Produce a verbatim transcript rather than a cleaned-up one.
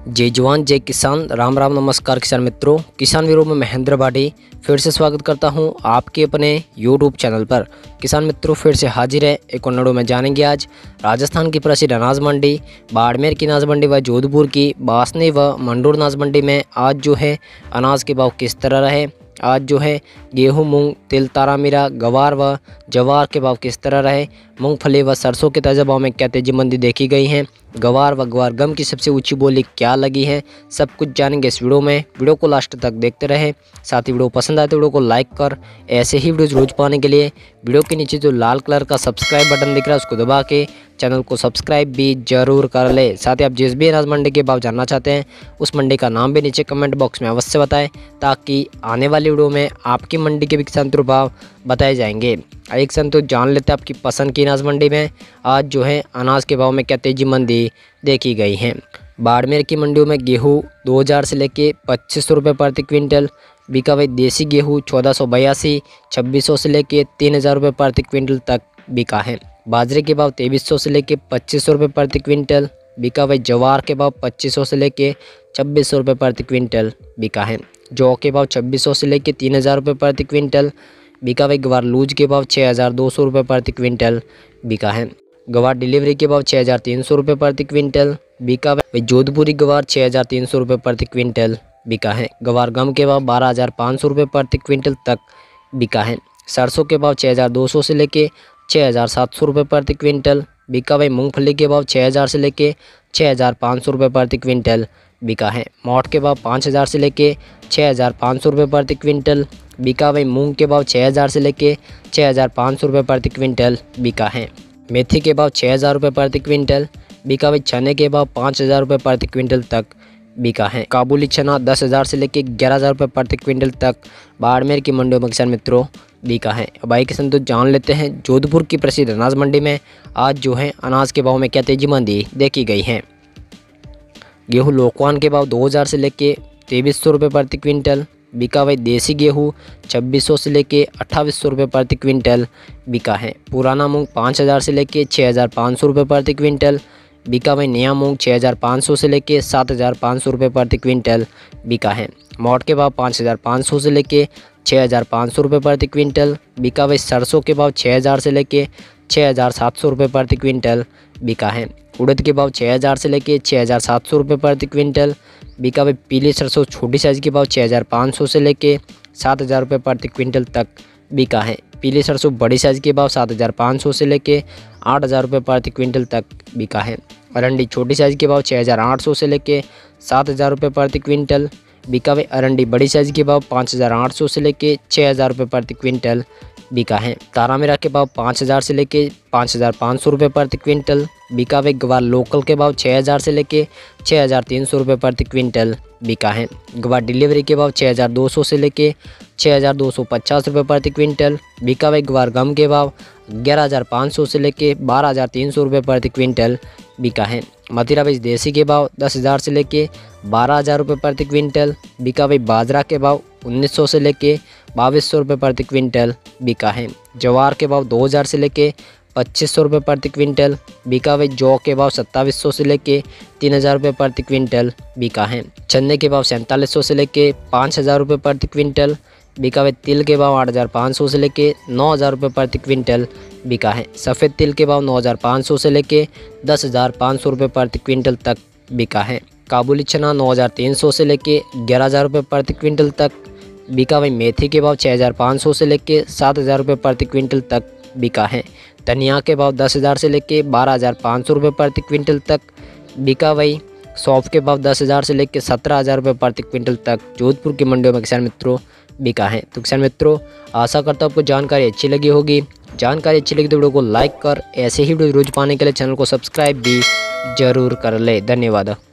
जय जवान जय किसान, राम राम नमस्कार किसान मित्रों। किसान वीरों में महेंद्र बाडी फिर से स्वागत करता हूं आपके अपने यूट्यूब चैनल पर। किसान मित्रों फिर से हाजिर है एक नड़ों में जानेंगे आज राजस्थान की प्रसिद्ध अनाज मंडी बाड़मेर की अनाज मंडी व जोधपुर की बासनी व मंडोर अनाज मंडी में आज जो है अनाज के भाव किस तरह रहे। आज जो है गेहूं, मूंग, तिल, तारा मीरा, गवार व जवार के भाव किस तरह रहे। मूंगफली व सरसों के ताज़ा भाव में क्या तेजी मंदी देखी गई है। गवार व गवार गम की सबसे ऊंची बोली क्या लगी है, सब कुछ जानेंगे इस वीडियो में। वीडियो को लास्ट तक देखते रहे। साथ ही वीडियो पसंद आए तो वीडियो को लाइक कर ऐसे ही वीडियोज रोज पाने के लिए वीडियो के नीचे जो लाल कलर का सब्सक्राइब बटन दिख रहा है उसको दबा के चैनल को सब्सक्राइब भी जरूर कर ले। साथ ही आप जिस भी अनाज मंडी के भाव जानना चाहते हैं उस मंडी का नाम भी नीचे कमेंट बॉक्स में अवश्य बताएं, ताकि आने वाली वीडियो में आपकी मंडी के भी किसान भाव बताए जाएंगे। एक सन तो जान लेते हैं आपकी पसंद की अनाज मंडी में आज जो है अनाज के भाव में क्या तेजी मंदी देखी गई है। बाड़मेर की मंडियों में गेहूँ दो हज़ार से लेके पच्चीस सौ रुपये प्रति क्विंटल बिका। वही देसी गेहूँ चौदह सौ बयासी छब्बीस सौ से लेके तीन हज़ार रुपये प्रति क्विंटल तक बिका है। बाजरे के भाव तेईस सौ से लेके पच्चीस सौ रुपये प्रति क्विंटल बिका। वही जवार के भाव पच्चीस सौ से लेके छब्बीस सौ रुपये प्रति क्विंटल बिका है। जौ के भाव छब्बीस सौ से लेके तीन हज़ार रुपये प्रति क्विंटल बिका। वही गवार लूज के भाव छः हज़ार दो सौ रुपये प्रति क्विंटल बिका है। गवार डिलीवरी के भाव छः हज़ार तीन सौ रुपये प्रति क्विंटल बिका। वही जोधपुरी गवार छः हज़ार तीन सौ रुपये प्रति क्विंटल बिका है। गवार गम के भाव बारह हज़ार पाँच सौ रुपये प्रति क्विंटल तक बिका है। सरसों के भाव छः हज़ार दो सौ से लेके छः हज़ार सात सौ रुपये प्रति क्विंटल बिका। वही मूंगफली के भाव छः हज़ार से लेके छः हज़ार पाँच सौ रुपये प्रति क्विंटल बिका है। मोट के भाव पाँच हज़ार से लेके छः हज़ार पाँच सौ रुपये प्रति क्विंटल बिका। वही मूंग के भाव छः हज़ार से लेके छः हज़ार पाँच सौ रुपये प्रति क्विंटल बिका है। मेथी के भाव छः हज़ार रुपये प्रति क्विंटल बिका। वही चने के भाव पाँच हज़ार रुपये प्रति क्विंटल तक बिका है। काबुली चना दस हज़ार से लेके ग्यारह हज़ार रुपये प्रति क्विंटल तक बाड़मेर की मंडियों में किसान मित्रों बिका है। अब भाई किसान तो जान लेते हैं जोधपुर की प्रसिद्ध अनाज मंडी में आज जो है अनाज के भाव में क्या तेजी मंदी देखी गई है। गेहूँ लोकवान के भाव दो हज़ार से लेके तेईस सौ रुपये प्रति क्विंटल बिका। वही देसी गेहूँ छब्बीस सौ से लेके अट्ठाईस सौ रुपये प्रति क्विंटल बिका है। पुराना मूंग पाँच हज़ार से लेके छः हज़ार पाँच सौ रुपये प्रति क्विंटल बिका। वही नया मूंग छः हज़ार पाँच सौ से लेके सात हज़ार पाँच सौ रुपये प्रति क्विंटल बिका है। मोट के भाव पाँच हज़ार पाँच सौ से लेके छः हज़ार पाँच सौ रुपये प्रति क्विंटल बिका। वही सरसों के भाव छः हज़ार से लेके छः हज़ार सात सौ रुपये प्रति क्विंटल बिका है। उड़द के भाव छः हज़ार से लेके छः हज़ार सात सौ रुपये प्रति क्विंटल बिका। वही पीली सरसों छोटी साइज़ के भाव छः हज़ार पाँच सौ से लेके सात हज़ार रुपये प्रति क्विंटल तक बिका है। पीली सरसों बड़ी साइज़ के भाव सात हज़ार पाँच सौ से लेके आठ हज़ार रुपये प्रति क्विंटल तक बिका है। अरंडी छोटी साइज़ के भाव छः हज़ार आठ सौ से लेके सात हज़ार रुपये प्रति क्विंटल बिका। वही अरंडी बड़ी साइज़ के भाव पाँच हज़ार आठ सौ से लेके छः हज़ार रुपये प्रति क्विंटल बिका है। तारा मीरा के भाव पाँच हज़ार से लेके पाँच हज़ार पाँच सौ रुपये प्रति क्विंटल बिका। वही गवार लोकल के भाव छः हज़ार से लेके छः हज़ार तीन सौ रुपये प्रति क्विंटल बिका है। गवार डिलीवरी के भाव छः हज़ार दो सौ से लेके छः हज़ार दो सौ पचास रुपये प्रति क्विंटल बिका। वही गवार गम के भाव ग्यारह हज़ार पाँच सौ से लेके बारह हज़ार तीन सौ रुपये प्रति क्विंटल बिका है। मथिरा बीज देसी के भाव दस हज़ार से लेके बारह हज़ार रुपये प्रति क्विंटल बिका। वही बाजरा के भाव उन्नीस सौ से लेके बाईस सौ रुपये प्रति क्विंटल बिका है। जवार के भाव दो हज़ार से लेके पच्चीस सौ रुपये प्रति क्विंटल बिका। वही जौ के भाव सत्ताईस सौ से लेके तीन हज़ार रुपये प्रति क्विंटल बिका है। चने के भाव सैंतालीस सौ से लेके पाँच हज़ार रुपये प्रति क्विंटल बिका। वही तिल के भाव आठ हज़ार पाँच सौ से लेके नौ हज़ार रुपये प्रति क्विंटल बिका है। सफ़ेद तिल के भाव नौ हज़ार पाँच सौ से लेके दस हज़ार पाँच सौ रुपये प्रति क्विंटल तक बिका है। काबुली चना नौ हज़ार तीन सौ से लेके ग्यारह हज़ार रुपये प्रति क्विंटल तक बिका। वही मेथी के भाव छः हज़ार पाँच सौ से लेके सात हज़ार रुपये प्रति क्विंटल तक बिका है। धनिया के भाव दस हज़ार से लेके बारह हज़ार पाँच सौ रुपये प्रति क्विंटल तक बिका। वही सौंफ के भाव दस हज़ार से लेके सत्रह हज़ार रुपये प्रति क्विंटल तक जोधपुर की मंडियों में किसान मित्रों बिका है। तो किसान मित्रों आशा करता हूँ आपको जानकारी अच्छी लगी होगी। जानकारी अच्छी लगी तो वीडियो को लाइक कर ऐसे ही वीडियो रोज पाने के लिए चैनल को सब्सक्राइब भी जरूर कर ले। धन्यवाद।